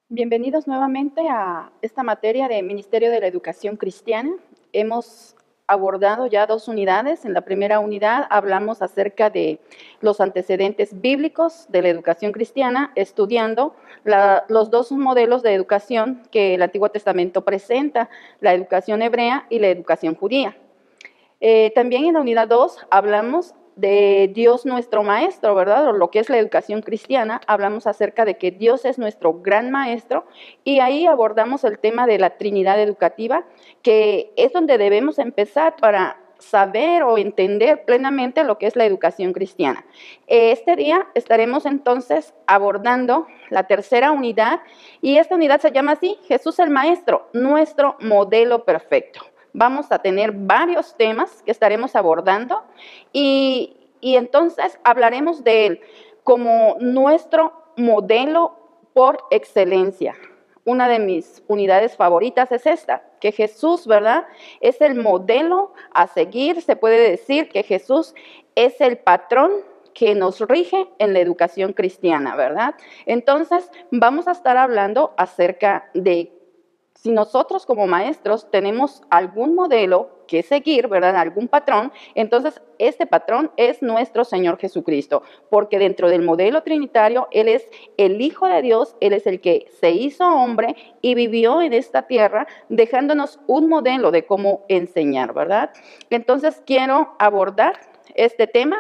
Bienvenidos nuevamente a esta materia de Ministerio de la Educación Cristiana. Hemos abordado ya 2 unidades. En la primera unidad hablamos acerca de los antecedentes bíblicos de la educación cristiana, estudiando los 2 modelos de educación que el Antiguo Testamento presenta, la educación hebrea y la educación judía. También en la unidad 2 hablamos de Dios nuestro maestro, ¿verdad? O lo que es la educación cristiana, hablamos acerca de que Dios es nuestro gran maestro y ahí abordamos el tema de la Trinidad educativa, que es donde debemos empezar para saber o entender plenamente lo que es la educación cristiana. Este día estaremos entonces abordando la tercera unidad y esta unidad se llama así, Jesús el Maestro, nuestro modelo perfecto. Vamos a tener varios temas que estaremos abordando y entonces hablaremos de él como nuestro modelo por excelencia. Una de mis unidades favoritas es esta, que Jesús, ¿verdad? Es el modelo a seguir. Se puede decir que Jesús es el patrón que nos rige en la educación cristiana, ¿verdad? Entonces, vamos a estar hablando acerca de si nosotros como maestros tenemos algún modelo que seguir, ¿verdad? Algún patrón, entonces este patrón es nuestro Señor Jesucristo, porque dentro del modelo trinitario, Él es el Hijo de Dios, Él es el que se hizo hombre y vivió en esta tierra, dejándonos un modelo de cómo enseñar, ¿verdad? Entonces quiero abordar este tema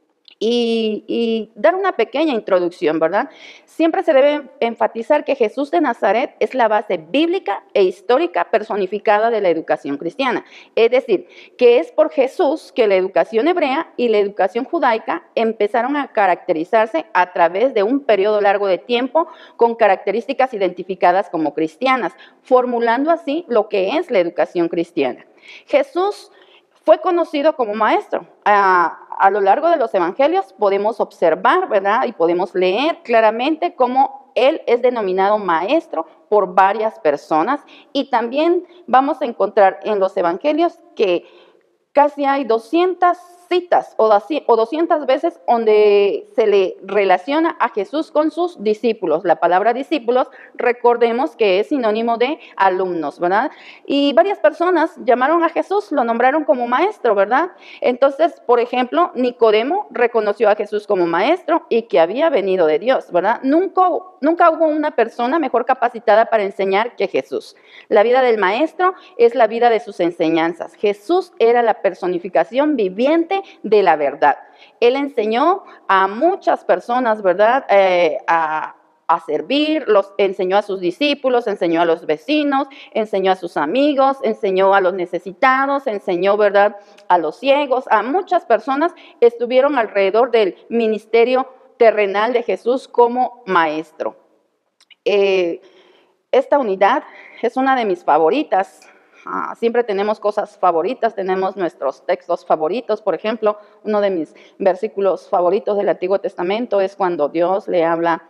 y dar una pequeña introducción, ¿verdad? Siempre se debe enfatizar que Jesús de Nazaret es la base bíblica e histórica personificada de la educación cristiana. Es decir, que es por Jesús que la educación hebrea y la educación judaica empezaron a caracterizarse a través de un periodo largo de tiempo con características identificadas como cristianas, formulando así lo que es la educación cristiana. Jesús fue conocido como maestro. A lo largo de los evangelios podemos observar, ¿verdad? Y podemos leer claramente cómo él es denominado maestro por varias personas. Y también vamos a encontrar en los evangelios que casi hay 200 citas o 200 veces donde se le relaciona a Jesús con sus discípulos. La palabra discípulos, recordemos que es sinónimo de alumnos, ¿verdad? Y varias personas llamaron a Jesús, lo nombraron como maestro, ¿verdad? Entonces, por ejemplo, Nicodemo reconoció a Jesús como maestro y que había venido de Dios, ¿verdad? Nunca hubo una persona mejor capacitada para enseñar que Jesús. La vida del maestro es la vida de sus enseñanzas. Jesús era la personificación viviente de la verdad. Él enseñó a muchas personas, ¿verdad? A servir, los enseñó a sus discípulos, enseñó a los vecinos, enseñó a sus amigos, enseñó a los necesitados, enseñó, ¿verdad?, a los ciegos, a muchas personas estuvieron alrededor del ministerio terrenal de Jesús como maestro. Esta unidad es una de mis favoritas. Siempre tenemos cosas favoritas, tenemos nuestros textos favoritos. Por ejemplo, uno de mis versículos favoritos del Antiguo Testamento es cuando Dios le habla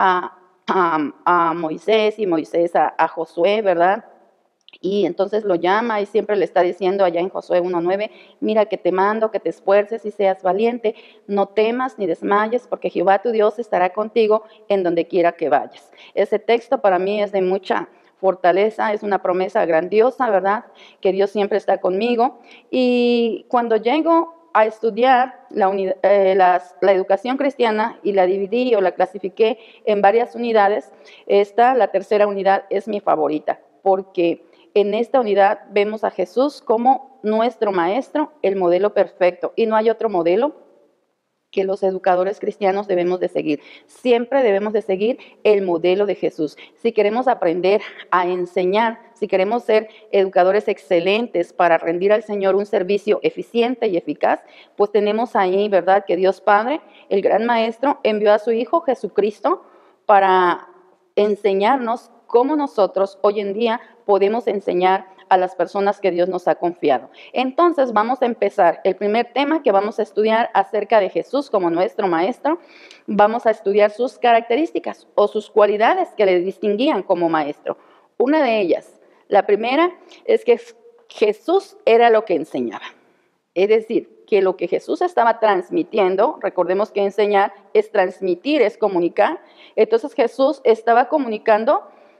a Moisés y Moisés a Josué, ¿verdad? Y entonces lo llama y siempre le está diciendo allá en Josué 1:9, mira que te mando, que te esfuerces y seas valiente, no temas ni desmayes, porque Jehová tu Dios estará contigo en donde quiera que vayas. Ese texto para mí es de mucha fortaleza, es una promesa grandiosa, ¿verdad? Que Dios siempre está conmigo. Y cuando llego a estudiar la educación cristiana y la dividí o la clasifiqué en varias unidades, la tercera unidad es mi favorita, porque en esta unidad vemos a Jesús como nuestro maestro, el modelo perfecto, y no hay otro modelo que los educadores cristianos debemos de seguir. Siempre debemos de seguir el modelo de Jesús. Si queremos aprender a enseñar, si queremos ser educadores excelentes para rendir al Señor un servicio eficiente y eficaz, pues tenemos ahí, ¿verdad?, que Dios Padre, el gran maestro, envió a su Hijo Jesucristo para enseñarnos cómo nosotros hoy en día podemos enseñar a las personas que Dios nos ha confiado. Entonces vamos a empezar. El primer tema que vamos a estudiar acerca de Jesús como nuestro maestro, vamos a estudiar sus características o sus cualidades que le distinguían como maestro. Una de ellas, la primera, es que Jesús era lo que enseñaba. Es decir, que lo que Jesús estaba transmitiendo, recordemos que enseñar es transmitir, es comunicar. Entonces Jesús estaba comunicando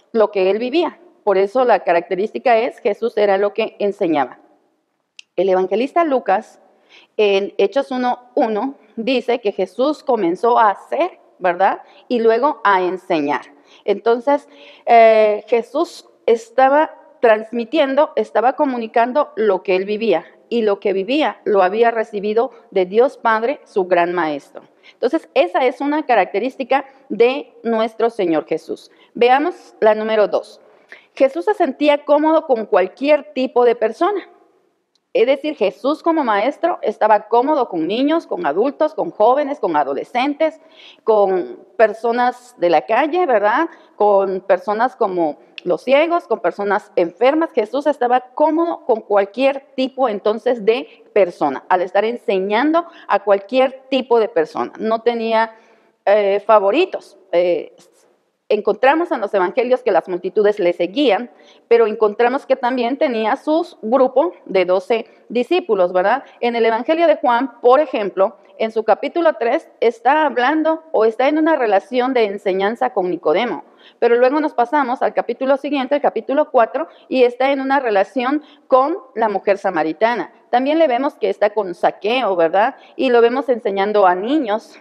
lo que él vivía. Por eso la característica es Jesús era lo que enseñaba. El evangelista Lucas, en Hechos 1:1, dice que Jesús comenzó a hacer, ¿verdad? Y luego a enseñar. Entonces, Jesús estaba transmitiendo, estaba comunicando lo que él vivía. Y lo que vivía lo había recibido de Dios Padre, su gran maestro. Entonces, esa es una característica de nuestro Señor Jesús. Veamos la número 2. Jesús se sentía cómodo con cualquier tipo de persona. Es decir, Jesús como maestro estaba cómodo con niños, con adultos, con jóvenes, con adolescentes, con personas de la calle, ¿verdad? Con personas como los ciegos, con personas enfermas. Jesús estaba cómodo con cualquier tipo entonces de persona, al estar enseñando a cualquier tipo de persona. No tenía favoritos. Encontramos en los evangelios que las multitudes le seguían, pero encontramos que también tenía su grupo de 12 discípulos, ¿verdad? En el evangelio de Juan, por ejemplo, en su capítulo 3, está hablando o está en una relación de enseñanza con Nicodemo, pero luego nos pasamos al capítulo siguiente, el capítulo 4, y está en una relación con la mujer samaritana. También le vemos que está con Zaqueo, ¿verdad? Y lo vemos enseñando a niños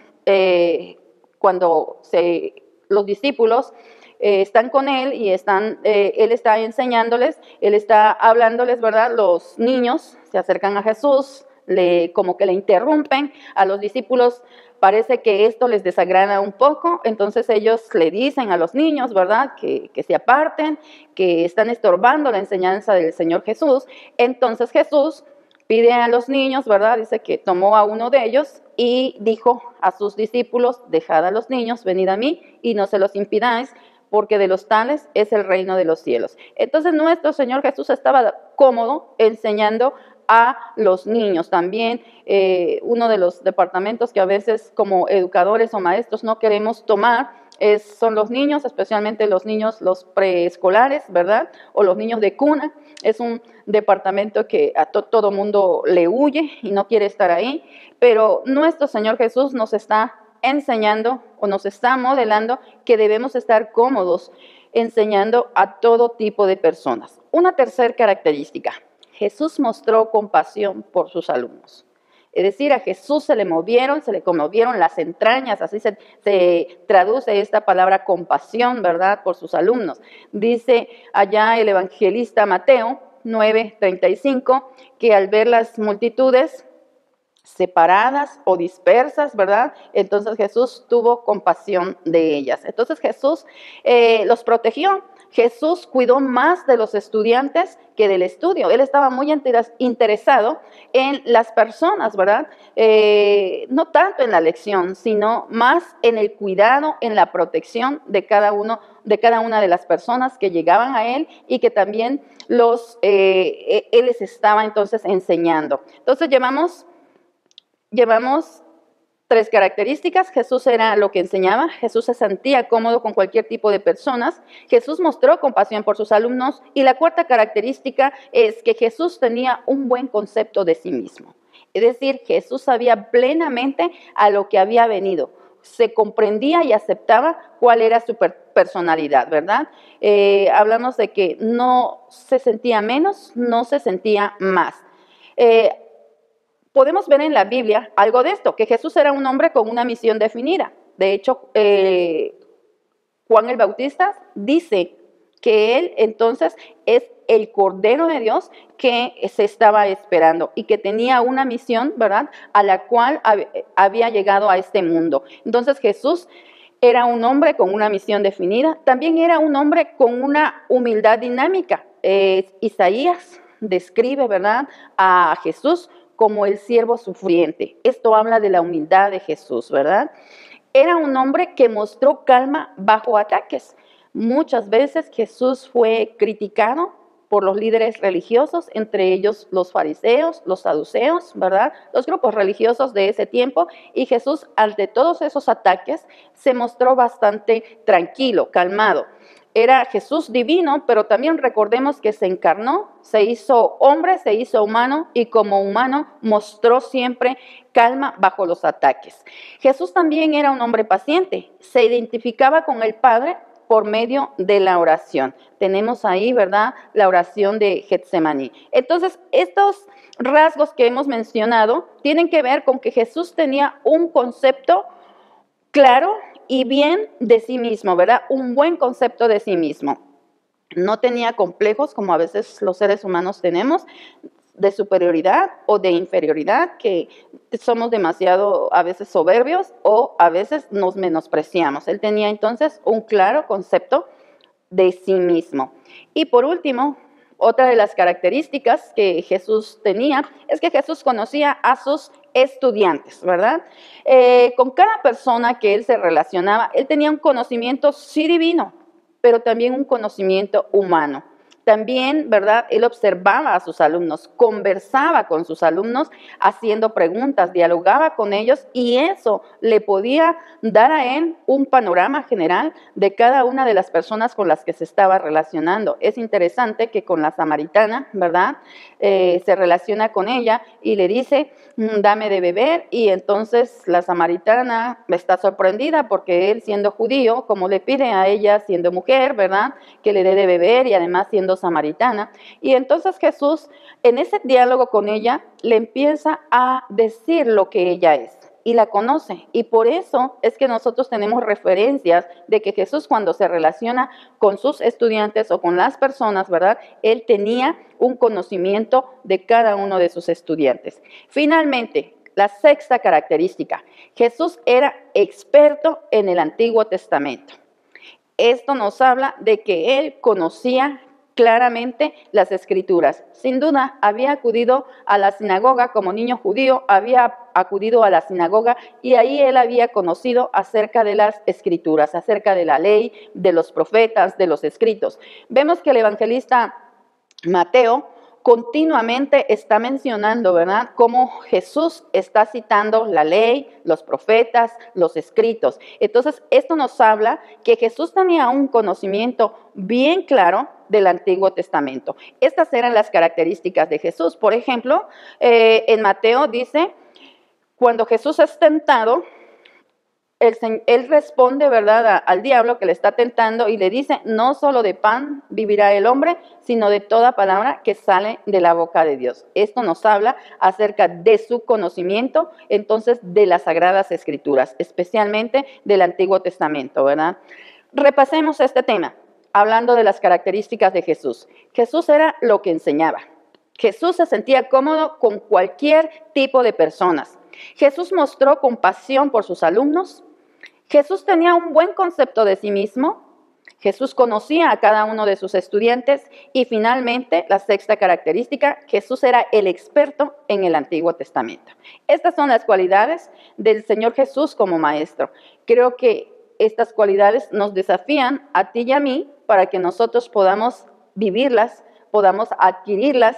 cuando los discípulos están con él y él está enseñándoles, él está hablándoles, ¿verdad? Los niños se acercan a Jesús, como que le interrumpen. A los discípulos parece que esto les desagrada un poco, entonces ellos le dicen a los niños, ¿verdad? Que se aparten, que están estorbando la enseñanza del Señor Jesús. Entonces Jesús pide a los niños, ¿verdad? Dice que tomó a uno de ellos y dijo a sus discípulos: dejad a los niños, venid a mí y no se los impidáis, porque de los tales es el reino de los cielos. Entonces nuestro Señor Jesús estaba cómodo enseñando a los niños. También uno de los departamentos que a veces como educadores o maestros no queremos tomar son los niños, especialmente los niños, los preescolares, ¿verdad? O los niños de cuna. Es un departamento que a todo mundo le huye y no quiere estar ahí, pero nuestro Señor Jesús nos está enseñando o nos está modelando que debemos estar cómodos enseñando a todo tipo de personas. Una tercera característica: Jesús mostró compasión por sus alumnos. Es decir, a Jesús se le conmovieron las entrañas, así se traduce esta palabra compasión, ¿verdad?, por sus alumnos. Dice allá el evangelista Mateo 9:35, que al ver las multitudes separadas o dispersas, ¿verdad? Entonces Jesús tuvo compasión de ellas. Entonces Jesús los protegió. Jesús cuidó más de los estudiantes que del estudio. Él estaba muy interesado en las personas, ¿verdad? No tanto en la lección, sino más en el cuidado, en la protección de cada una de las personas que llegaban a él y que también él les estaba entonces enseñando. Entonces llevamos 3 características. Jesús era lo que enseñaba. Jesús se sentía cómodo con cualquier tipo de personas. Jesús mostró compasión por sus alumnos. Y la 4ª característica es que Jesús tenía un buen concepto de sí mismo. Es decir, Jesús sabía plenamente a lo que había venido. Se comprendía y aceptaba cuál era su personalidad, ¿verdad? Hablamos de que no se sentía menos, no se sentía más. Podemos ver en la Biblia algo de esto, que Jesús era un hombre con una misión definida. De hecho, Juan el Bautista dice que él entonces es el Cordero de Dios que se estaba esperando y que tenía una misión, ¿verdad?, a la cual había llegado a este mundo. Entonces Jesús era un hombre con una misión definida. También era un hombre con una humildad dinámica. Isaías describe, ¿verdad?, a Jesús como el siervo sufriente. Esto habla de la humildad de Jesús, ¿verdad? Era un hombre que mostró calma bajo ataques. Muchas veces Jesús fue criticado por los líderes religiosos, entre ellos los fariseos, los saduceos, ¿verdad?, los grupos religiosos de ese tiempo, y Jesús, ante todos esos ataques, se mostró bastante tranquilo, calmado. Era Jesús divino, pero también recordemos que se encarnó, se hizo hombre, se hizo humano y como humano mostró siempre calma bajo los ataques. Jesús también era un hombre paciente, se identificaba con el Padre por medio de la oración. Tenemos ahí, ¿verdad?, la oración de Getsemaní. Entonces, estos rasgos que hemos mencionado tienen que ver con que Jesús tenía un concepto claro y bien de sí mismo, ¿verdad? Un buen concepto de sí mismo. No tenía complejos como a veces los seres humanos tenemos, de superioridad o de inferioridad, que somos demasiado a veces soberbios o a veces nos menospreciamos. Él tenía entonces un claro concepto de sí mismo. Y por último, otra de las características que Jesús tenía es que Jesús conocía a sus estudiantes, ¿verdad? Con cada persona que él se relacionaba, él tenía un conocimiento sí divino, pero también un conocimiento humano. También, ¿verdad?, él observaba a sus alumnos, conversaba con sus alumnos, haciendo preguntas, dialogaba con ellos, y eso le podía dar a él un panorama general de cada una de las personas con las que se estaba relacionando. Es interesante que con la samaritana, ¿verdad?, se relaciona con ella y le dice, dame de beber, y entonces la samaritana está sorprendida porque él, siendo judío, como le pide a ella siendo mujer, ¿verdad?, que le dé de beber, y además siendo samaritana. Y entonces Jesús, en ese diálogo con ella, le empieza a decir lo que ella es y la conoce. Y por eso es que nosotros tenemos referencias de que Jesús, cuando se relaciona con sus estudiantes o con las personas, ¿verdad?, él tenía un conocimiento de cada uno de sus estudiantes. Finalmente, la sexta característica: Jesús era experto en el Antiguo Testamento. Esto nos habla de que él conocía claramente las Escrituras. Sin duda, había acudido a la sinagoga como niño judío, había acudido a la sinagoga y ahí él había conocido acerca de las Escrituras, acerca de la ley, de los profetas, de los escritos. Vemos que el evangelista Mateo continuamente está mencionando, ¿verdad?, cómo Jesús está citando la ley, los profetas, los escritos. Entonces, esto nos habla que Jesús tenía un conocimiento bien claro del Antiguo Testamento. Estas eran las características de Jesús. Por ejemplo, en Mateo dice, cuando Jesús es tentado, él responde, ¿verdad?, al diablo que le está tentando y le dice, no solo de pan vivirá el hombre, sino de toda palabra que sale de la boca de Dios. Esto nos habla acerca de su conocimiento, entonces, de las Sagradas Escrituras, especialmente del Antiguo Testamento, ¿verdad? Repasemos este tema, hablando de las características de Jesús. Jesús era lo que enseñaba. Jesús se sentía cómodo con cualquier tipo de personas. Jesús mostró compasión por sus alumnos. Jesús tenía un buen concepto de sí mismo. Jesús conocía a cada uno de sus estudiantes. Y finalmente, la sexta característica, Jesús era el experto en el Antiguo Testamento. Estas son las cualidades del Señor Jesús como maestro. Creo que estas cualidades nos desafían a ti y a mí para que nosotros podamos vivirlas, podamos adquirirlas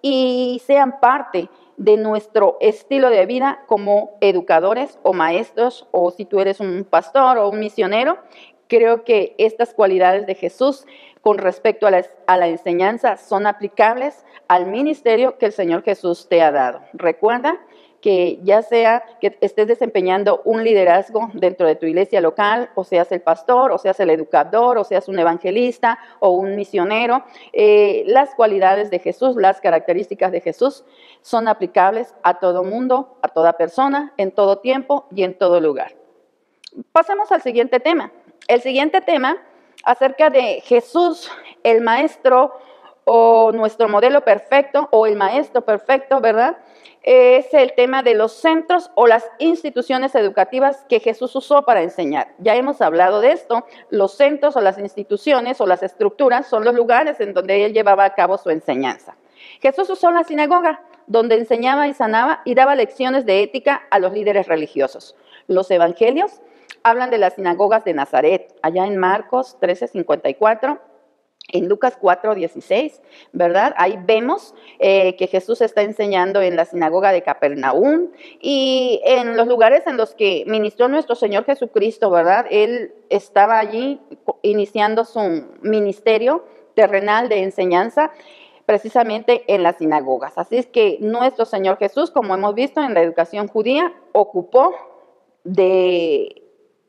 y sean parte de nuestro estilo de vida como educadores o maestros, o si tú eres un pastor o un misionero. Creo que estas cualidades de Jesús con respecto a la enseñanza son aplicables al ministerio que el Señor Jesús te ha dado. Recuerda que ya sea que estés desempeñando un liderazgo dentro de tu iglesia local, o seas el pastor, o seas el educador, o seas un evangelista o un misionero, las cualidades de Jesús, las características de Jesús son aplicables a todo mundo, a toda persona, en todo tiempo y en todo lugar. Pasamos al siguiente tema. El siguiente tema acerca de Jesús, el maestro o nuestro modelo perfecto o el maestro perfecto, ¿verdad? Es el tema de los centros o las instituciones educativas que Jesús usó para enseñar. Ya hemos hablado de esto. Los centros o las instituciones o las estructuras son los lugares en donde él llevaba a cabo su enseñanza. Jesús usó la sinagoga, donde enseñaba y sanaba y daba lecciones de ética a los líderes religiosos. Los evangelios hablan de las sinagogas de Nazaret, allá en Marcos 13:54, en Lucas 4:16, ¿verdad? Ahí vemos que Jesús está enseñando en la sinagoga de Capernaum y en los lugares en los que ministró nuestro Señor Jesucristo, ¿verdad? Él estaba allí iniciando su ministerio terrenal de enseñanza, precisamente en las sinagogas. Así es que nuestro Señor Jesús, como hemos visto en la educación judía, ocupó de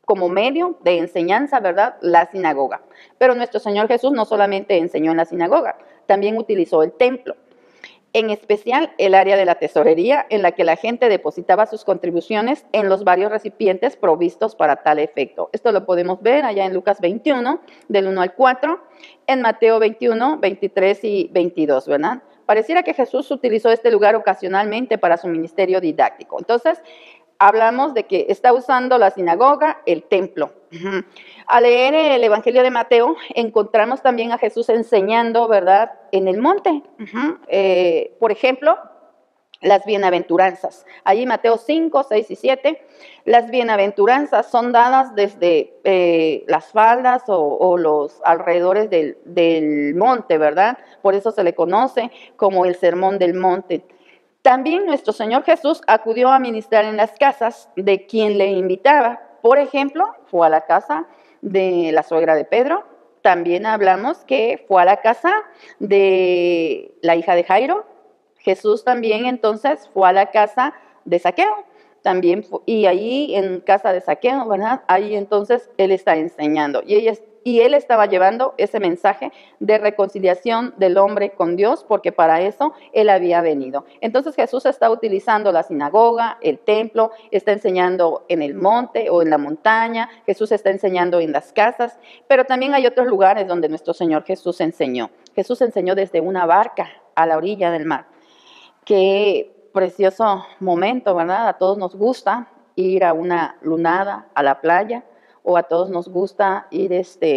como medio de enseñanza, ¿verdad?, la sinagoga. Pero nuestro Señor Jesús no solamente enseñó en la sinagoga, también utilizó el templo, en especial el área de la tesorería, en la que la gente depositaba sus contribuciones en los varios recipientes provistos para tal efecto. Esto lo podemos ver allá en Lucas 21, del 1 al 4, en Mateo 21, 23 y 22, ¿verdad? Pareciera que Jesús utilizó este lugar ocasionalmente para su ministerio didáctico. Entonces, hablamos de que está usando la sinagoga, el templo. Al leer el Evangelio de Mateo, encontramos también a Jesús enseñando, ¿verdad?, en el monte. Por ejemplo, las bienaventuranzas. Allí Mateo 5, 6 y 7, las bienaventuranzas son dadas desde las faldas o los alrededores del monte, ¿verdad? Por eso se le conoce como el Sermón del Monte. También nuestro Señor Jesús acudió a ministrar en las casas de quien le invitaba. Por ejemplo, fue a la casa de la suegra de Pedro. También hablamos que fue a la casa de la hija de Jairo. Jesús también entonces fue a la casa de Zaqueo. También y ahí en casa de Zaqueo, ¿verdad? Ahí entonces él está enseñando. Y él estaba llevando ese mensaje de reconciliación del hombre con Dios, porque para eso él había venido. Entonces Jesús está utilizando la sinagoga, el templo, está enseñando en el monte o en la montaña, Jesús está enseñando en las casas, pero también hay otros lugares donde nuestro Señor Jesús enseñó. Jesús enseñó desde una barca a la orilla del mar. Qué precioso momento, ¿verdad? A todos nos gusta ir a una lunada, a la playa, o a todos nos gusta ir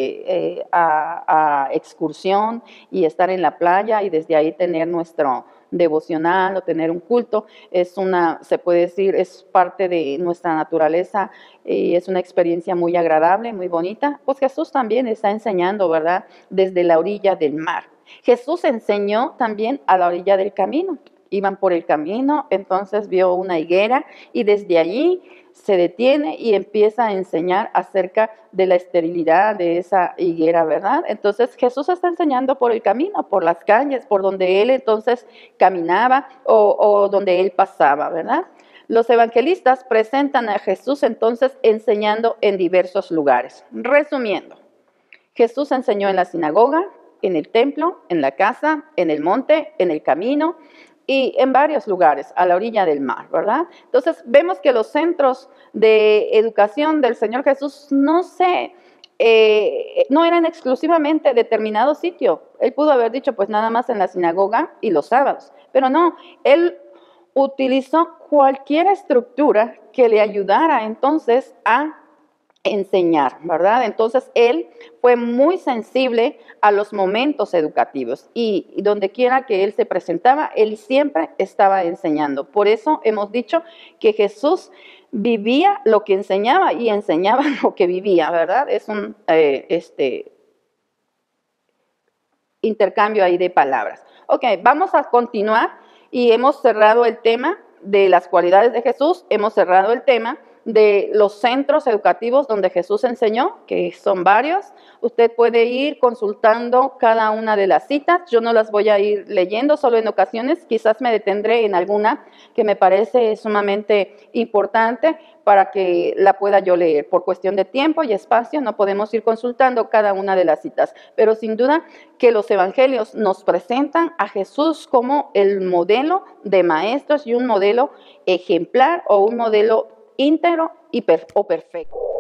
a excursión y estar en la playa y desde ahí tener nuestro devocional o tener un culto. Se puede decir, es parte de nuestra naturaleza y es una experiencia muy agradable, muy bonita. Pues Jesús también está enseñando, ¿verdad?, desde la orilla del mar. Jesús enseñó también a la orilla del camino. Iban por el camino, entonces vio una higuera y desde allí se detiene y empieza a enseñar acerca de la esterilidad de esa higuera, ¿verdad? Entonces Jesús está enseñando por el camino, por las calles, por donde él entonces caminaba o donde él pasaba, ¿verdad? Los evangelistas presentan a Jesús entonces enseñando en diversos lugares. Resumiendo, Jesús enseñó en la sinagoga, en el templo, en la casa, en el monte, en el camino y en varios lugares a la orilla del mar, ¿verdad? Entonces vemos que los centros de educación del Señor Jesús no eran exclusivamente determinado sitio. Él pudo haber dicho pues nada más en la sinagoga y los sábados, pero no, él utilizó cualquier estructura que le ayudara entonces a enseñar, ¿verdad? Entonces él fue muy sensible a los momentos educativos y donde quiera que él se presentaba, él siempre estaba enseñando. Por eso hemos dicho que Jesús vivía lo que enseñaba y enseñaba lo que vivía, ¿verdad? Es un intercambio ahí de palabras. Ok, vamos a continuar y hemos cerrado el tema de las cualidades de Jesús, hemos cerrado el tema de los centros educativos donde Jesús enseñó, que son varios. Usted puede ir consultando cada una de las citas. Yo no las voy a ir leyendo, solo en ocasiones quizás me detendré en alguna que me parece sumamente importante para que la pueda yo leer. Por cuestión de tiempo y espacio no podemos ir consultando cada una de las citas, pero sin duda que los evangelios nos presentan a Jesús como el modelo de maestros y un modelo ejemplar o un modelo íntegro o perfecto.